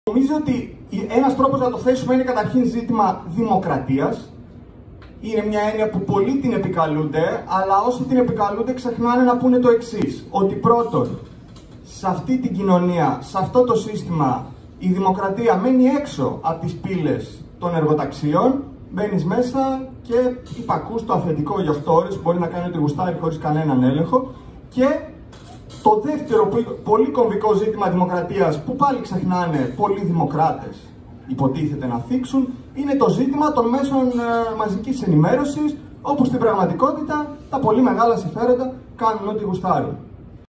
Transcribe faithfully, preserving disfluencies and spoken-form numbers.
Νομίζω ότι ένας τρόπος να το θέσουμε είναι καταρχήν ζήτημα δημοκρατίας. Είναι μια έννοια που πολλοί την επικαλούνται, αλλά όσοι την επικαλούνται ξεχνάνε να πούνε το εξής. Ότι πρώτον, σε αυτή την κοινωνία, σε αυτό το σύστημα, η δημοκρατία μένει έξω από τις πύλες των εργοταξιών, μπαίνεις μέσα και υπακούς το αφεντικό για οκτώ ώρες, μπορεί να κάνει ό,τι γουστάρει χωρίς κανέναν έλεγχο. Και το δεύτερο πολύ κομβικό ζήτημα δημοκρατίας, που πάλι ξεχνάνε πολλοί δημοκράτες, υποτίθεται να θίξουν, είναι το ζήτημα των μέσων ε, μαζικής ενημέρωσης, όπου στην πραγματικότητα τα πολύ μεγάλα συμφέροντα κάνουν ό,τι γουστάρουν.